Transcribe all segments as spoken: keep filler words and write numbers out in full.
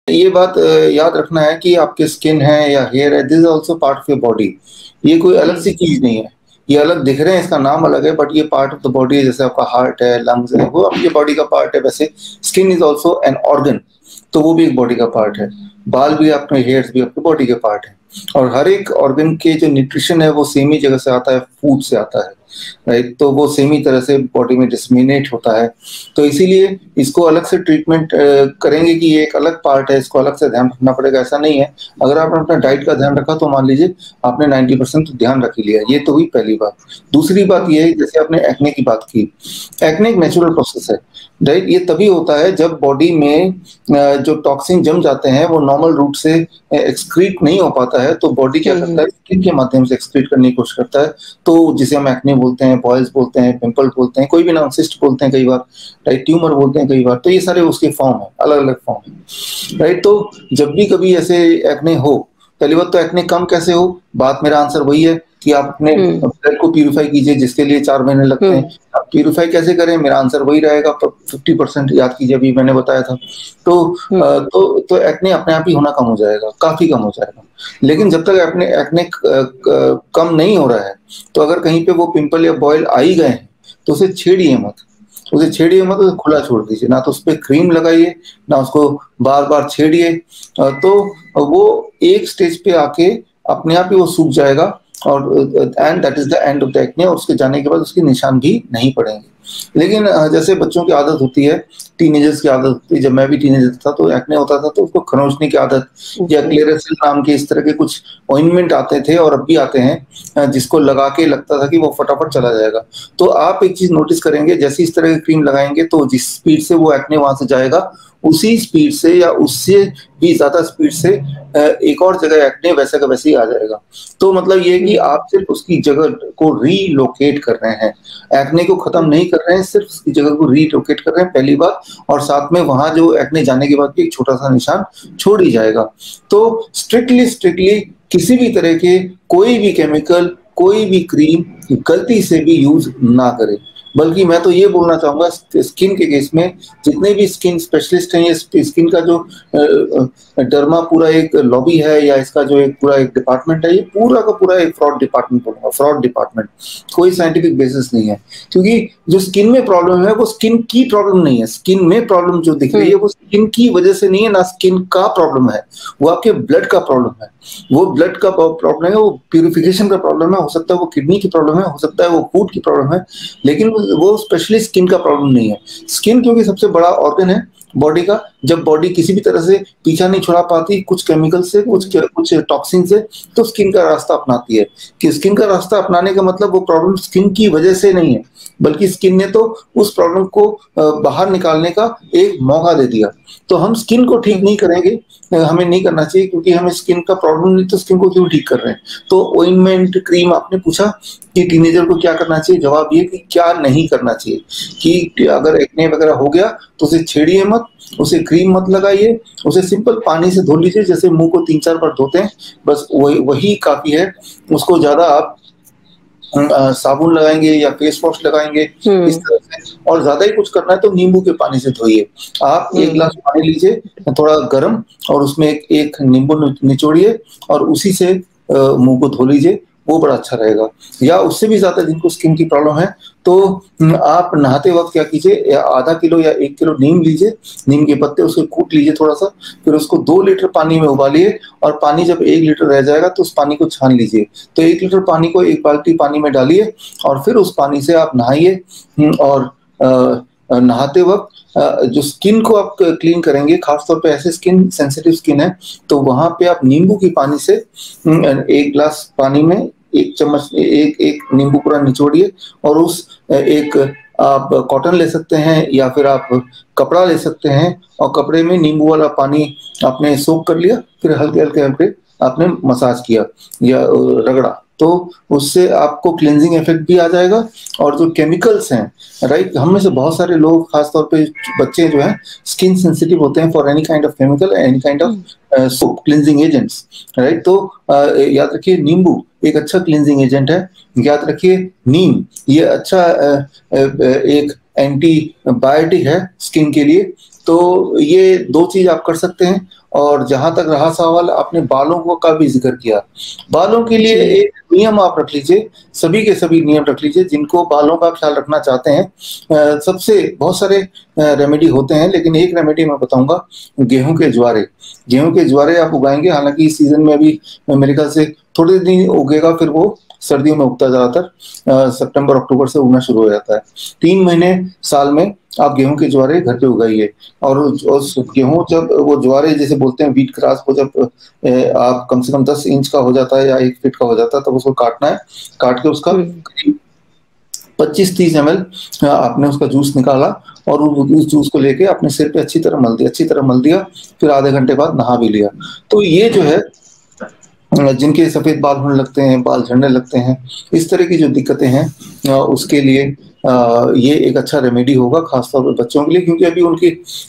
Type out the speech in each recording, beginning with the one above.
ये बात अ, याद रखना है कि आपके स्किन है या हेयर है, this is also part of your body. ये कोई अलग जी। सी चीज़ नहीं है। ये अलग दिख रहे हैं, इसका नाम अलग है, बट ये पार्ट ऑफ द बॉडी है। जैसे आपका हार्ट है, लंग्स है, वो आपकी बॉडी का पार्ट है। वैसे skin is also an organ, तो वो भी एक बॉडी का पार्ट है। बाल भी आपके, हेयर्स भी आपके बॉडी के पार्ट हैं। और हर एक ऑर्गन के जो न्यूट्रिशन है, वो सेम ही जगह से आता है, फूड से आता है, राइट? तो वो सेम ही तरह से बॉडी में डिसेमिनेट होता है। तो इसीलिए इसको अलग से ट्रीटमेंट अ, करेंगे कि ये एक अलग पार्ट है, इसको अलग से ध्यान रखना पड़ेगा, ऐसा नहीं है। अगर आपने अपना डाइट का ध्यान रखा, तो मान लीजिए आपने नाइंटी परसेंट तो ध्यान रख ही लिया। ये तो हुई पहली बात। दूसरी बात ये है, जैसे आपने एक्ने की बात की, एक्ने एक नेचुरल प्रोसेस है, राइट? ये तभी होता है जब बॉडी में अ, जो टॉक्सिन जम जाते हैं, वो नॉर्मल रूट से अ, एक्सक्रीट नहीं हो पाता है, तो बॉडी क्या हुँ, करता हुँ। है, स्किन के माध्यम से एक्सक्रीट करने की कोशिश करता है। तो जिसे हम एक्ने बोलते हैं, बॉयल्स बोलते हैं, पिंपल बोलते हैं, कोई भी नाम, सिस्ट बोलते हैं कई बार, राइट? ट्यूमर बोलते हैं कई बार। तो ये सारे उसके फॉर्म हैं, अलग-अलग फॉर्म हैं, राइट? तो जब भी कभी ऐसे एक्ने हो, पहली बात तो एक्ने कम कैसे हो? बात, मेरा आंसर वही है कि आप अपने हुँ। ब्लड को प्यूरिफाई कीजिए, जिसके लिए चार महीने लगते हैं। हुँ। अब प्यूरिफाई कैसे करें? मेरा आंसर वही रहेगा, प फ़िफ़्टी परसेंट याद कीजिए, अभी मैंने बताया था। तो हुँ। अ, तो तो एक्ने अपने आप ही होना कम हो जाएगा, काफ़ी कम हो जाएगा। लेकिन जब तक एक्ने एक्ने क क कम नहीं हो रहा है, तो अगर कहीं पे वो पिंपल या बॉयल आ ही गए हैं, तो उसे छेड़िए मत। उसे छेड़िए मत, उसे खुला छोड़ दीजिए। ना तो उसपे क्रीम लगाइए, ना उसको बार-बार छेड़िए। अ, तो वो एक स्टेज पे आके अपने आप ही वो सूख जाएगा, और uh, and that is the end of the acne, और उसके जाने के बाद उसके निशान भी नहीं पड़ेंगे। लेकिन अ, जैसे बच्चों की आदत होती है, टीनेजर्स की आदत होती है, जब मैं भी टीनेजर था, तो एक्ने होता था, तो उसको खरोंचने की आदत, या जी। क्लेरासिल नाम के इस तरह के कुछ ऑइंटमेंट आते थे, और अब भी आते हैं, अ, जिसको लगा के लगता था कि वो फटाफट चला जाएगा। तो आप एक चीज़ नोटिस करेंगे, जैसे इस तरह की क्रीम लगाएँगे, तो जिस स्पीड से वो एक्ने वहाँ से जाएगा, उसी स्पीड से या उससे भी ज़्यादा स्पीड से अ, एक और जगह एक्ने वैसा का वैसे ही आ जाएगा। तो मतलब ये है कि हुँ। आप सिर्फ़ उसकी जगह को रीलोकेट कर रहे हैं। एक्ने को खत्म हुँ। नहीं कर रहे हैं, सिर्फ़ उसकी जगह को रीलोकेट कर रहे हैं, पहली बात। और साथ में वहाँ जो एक्ने जाने के बाद भी एक छोटा-सा निशान छोड़ ही जाएगा। तो स्ट्रिक्टली स्ट्रिक्टली किसी भी तरह के कोई भी केमिकल, कोई भी क्रीम गलती से भी यूज़ ना करें। बल्कि मैं तो ये बोलना चाहूँगा, स स्किन के केस में, जितने भी स्किन स्पेशलिस्ट हैं, ये स्प स्किन का जो अ अ, डर्मा पूरा एक लॉबी है, या इसका जो एक पूरा एक डिपार्टमेंट है, ये पूरा का पूरा एक फ्रॉड डिपार्टमेंट बोलूँगा, फ्रॉड डिपार्टमेंट। कोई साइंटिफिक बेसिस नहीं है। क्योंकि जो स्किन में प्रॉब्लम है, वो स्किन की प्रॉब्लम नहीं है। स्किन में प्रॉब्लम जो दिख रही है, हुँ। वो स्किन की वजह से नहीं है, ना स्किन का प्रॉब्लम है। वो आपके ब्लड का प्रॉब्लम है। वो ब्लड का प प्रॉब्लम है, वो प्यूरिफिकेशन का प्रॉब्लम है, हो सकता है वो किडनी की प्रॉब्लम है, हो सकता है वो फूड की प्रॉब्लम है, लेकिन वो वो स्पेशली स्किन का प्रॉब्लम नहीं है। स्किन क्योंकि सबसे बड़ा ऑर्गन है बॉडी का, जब बॉडी किसी भी तरह से पीछा नहीं छुड़ा पाती कुछ केमिकल से, कुछ हुँ। क कुछ टॉक्सिन से, तो स्किन का रास्ता अपनाती है। कि स्किन का रास्ता अपनाने का मतलब, वो प्रॉब्लम स्किन की वजह से नहीं है, बल्कि स्किन ने तो उस प्रॉब्लम को अ, बाहर निकालने का एक मौका दे दिया। तो हम स्किन को ठीक हुँ। नहीं करेंगे, अ, हमें नहीं करना चाहिए, क्योंकि हमें स्किन का प्रॉब्लम नहीं, तो स्किन को क्यों ठीक कर रहे हैं? तो ऑइंटमेंट, क्रीम, आपने पूछा कि टीनेजर को क्या करना चाहिए? जवाब ये कि क्या नहीं करना चाहिए, कि अगर एक्ने वगैरह हो गया, तो उसे छेड़िए मत, उसे क्रीम मत लगाइए, उसे सिंपल पानी से धो लीजिए, जैसे मुँह को तीन चार बार धोते हैं, बस वही वही काफ़ी है। उसको ज़्यादा आप उम, अ, साबुन लगाएँगे या फेस वॉश लगाएँगे, इस हुँ। तरह से, और ज़्यादा ही कुछ करना है, तो नींबू के पानी से धोइए। आप एक हुँ। ग्लास पानी लीजिए, थोड़ा गरम, और उसमें एक एक नींबू नि निचोड़िए, और उसी से अ, मुँह को धो लीजिए, वो बड़ा अच्छा रहेगा। या उससे भी ज़्यादा जिनको स्किन की प्रॉब्लम है, तो उम, आप नहाते वक़्त क्या कीजिए, या आधा किलो या एक किलो नीम लीजिए, नीम के पत्ते, उसको कूट लीजिए थोड़ा-सा, फिर उसको दो लीटर पानी में उबालिए, और पानी जब एक लीटर रह जाएगा, तो उस पानी को छान लीजिए। तो एक लीटर पानी को एक बाल्टी पानी में डालिए, और फिर उस पानी से आप नहाइए। उम, और अ अ, नहाते वक़्त अ, जो स्किन को आप क क्लीन करेंगे, ख़ास तौर पे ऐसे स्किन, सेंसिटिव स्किन है, तो वहाँ पे आप नींबू की पानी से उम, अ, एक ग्लास पानी में एक चम्मच, ए एक एक नींबू पूरा निचोड़िए, और उस अ, एक आप कॉटन ले सकते हैं, या फिर आप कपड़ा ले सकते हैं, और कपड़े में नींबू वाला पानी आपने सोक कर लिया, फिर हल्के-हल्के, हल्के आपने मसाज किया, या अ, रगड़ा, तो उससे आपको क्लींजिंग इफ़ेक्ट भी आ जाएगा। और जो केमिकल्स हैं, राइट? हम में से बहुत सारे लोग, ख़ास तौर पे बच्चे जो हैं, स्किन सेंसिटिव होते हैं for any kind of chemical, any kind of hmm. Uh, soap, cleansing agents, right? तो अ, याद रखिए, नींबू एक अच्छा क्लींजिंग एजेंट है। याद रखिए, नीम ये अच्छा अ अ, ब एक एंटीबायोटिक है स्किन के लिए। तो ये दो चीज़ आप कर सकते हैं और जहाँ तक रहा सवाल आपने बालों को का भी ज़िक्र किया। बालों के लिए जी। एक नियम आप रख लीजिए, सभी के सभी नियम रख लीजिए जिनको बालों का ख़्याल रखना चाहते हैं। अ, सबसे बहुत सारे अ, रेमेडी होते हैं लेकिन एक रेमेडी मैं बताऊँगा गेहूँ के ज्वारे। गेहूँ के ज्वारे आप उगाएँगे हालाँकि इस सीज़न में अभी मेरे ख़्याल से थोड़े दिन उगेगा फिर वो सर्दियों में उगता है ज़्यादातर। अ, सितंबर, अक्टूबर से उगना शुरू हो जाता है। तीन महीने साल में आप गेहूँ के ज्वारे घर पे उगाइए और उस गेहूँ जब वो ज्वारे जिसे बोलते हैं व्हीट ग्रास वो जब अ, आप कम से कम दस इंच का हो जाता है या एक फीट का हो जाता है तब उसको काटना है। काट के उसका हुँ। करीब पच्चीस तीस एमएल अ, आपने उसका जूस निकाला और उ उस जूस को लेके अपने सिर पे अच्छी तरह मल दिया अच्छी तरह मल दिया, फिर आधे घंटे बाद नहा भी लिया। तो ये जो है अ, जिनके सफ़ेद बाल होने लगते हैं, बाल झड़ने लगते हैं, इस तरह की जो दिक्कतें हैं अ, उसके लिए अ, ये एक अच्छा रेमेडी होगा ख़ास तौर पे बच्चों के लिए क्योंकि अभी उनकी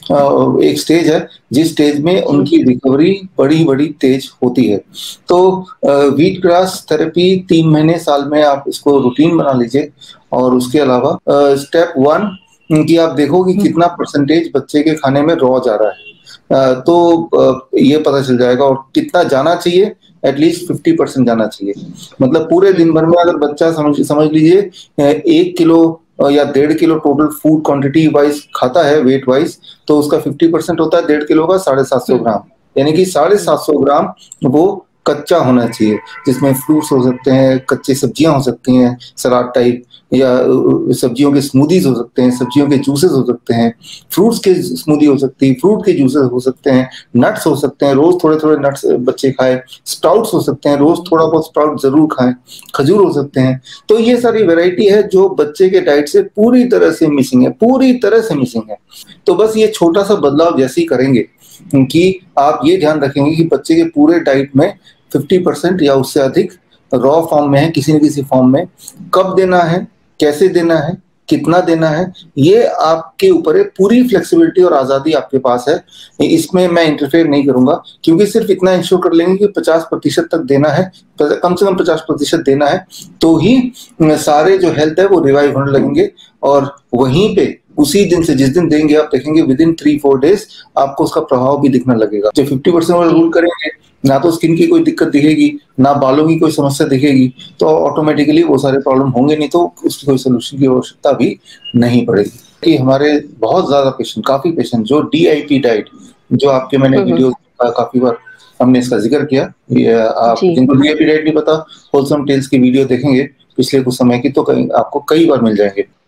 अ, एक स्टेज है, जिस स्टेज में जी। उनकी रिकवरी बड़ी-बड़ी तेज़ होती है। तो अ, व्हीट ग्रास थेरेपी तीन महीने साल में आप इसको रूटीन बना लीजिए और उसके अलावा अ, स्टेप वन कि आप देखो कि हुँ। कितना परसेंटेज बच्चे के खाने में रॉ जा रहा है। अ, तो अ, ये पता चल जाएगा और कितना जाना चाहिए एट लीस्ट फिफ्टी परसेंट जाना चाहिए। मतलब पूरे दिन हुँ। भर में अगर बच्चा समझ समझ लीजिए अ, एक किलो अ, या डेढ़ kilo total food quantity wise खाता है वेट वाइज़ तो उसका फिफ्टी परसेंट होता है डेढ़ किलो का साढ़े सात सौ हुँ। ग्राम। यानी कि साढ़े हुँ। सात सौ ग्राम वो कच्चा होना चाहिए, जिसमें फ्रूट्स हो सकते हैं, कच्ची सब्जियाँ हो सकती हैं, सलाद टाइप या अ अ, सब्जियों के स्मूदीज़ हो सकते हैं, सब्जियों के जूसेज़ हो सकते हैं, फ्रूट्स के स स्मूदी हो सकती है, फ्रूट के जूसेज़ हो सकते हैं, नट्स हो सकते हैं, रोज़ थोड़े-थोड़े नट्स बच्चे खाएँ, स्प्राउट्स हो सकते हैं, रोज़ थोड़ा बहुत स्प्राउट ज़रूर खाएँ, खजूर हो सकते हैं। तो ये सारी वैरायटी है जो बच्चे के डाइट से पूरी तरह से मिसिंग है पूरी तरह से मिसिंग है। तो बस ये छोटा-सा बदलाव जैसे ही करेंगे कि आप ये ध्यान रखेंगे कि बच्चे के पूरे डाइट में फिफ्टी परसेंट या उससे अधिक रॉ फॉर्म में है, किसी न किसी फॉर्म में, कब देना है, कैसे देना है, कितना देना है, ये आपके ऊपर है, पूरी फ्लेक्सिबिलिटी और आज़ादी आपके पास है। इ इसमें मैं इंटरफेयर नहीं करूँगा क्योंकि सिर्फ़ इतना एंश्योर कर लेंगे कि पचास प्रतिशत तक देना है, प कम से कम पचास प्रतिशत देना है, तो ही अ, सारे जो हेल्थ है वो रिवाइव होने लगेंगे और वहीं पे उसी दिन से जिस दिन देंगे आप देखेंगे विथिन थ्री फोर डेज़ आपको उसका प्रभाव भी दिखने लगेगा। जब फिफ्टी परसेंट वाला रूल जी। करेंगे, ना तो स्किन की कोई दिक्कत दिखेगी, ना बालों की कोई समस्या दिखेगी, तो ऑटोमैटिकली वो सारे प्रॉब्लम होंगे नहीं तो उसकी कोई सॉल्यूशन की आवश्यकता भी नहीं पड़ेगी। कि हमारे बहुत ज़्यादा पेशेंट काफ़ी पेशेंट जो डीआईपी डाइट जो आपके मैंने हुँ, हुँ। वीडियोज़ अ, काफ़ी बार हमने इसका ज़िक्र किया। ये आप जी। जिनको डीआईपी डाइट नहीं पता, होलसम टेल्स की वीडियो देखेंगे पिछले कुछ समय की तो कहीं आपको कई बार मिल जाएँगे।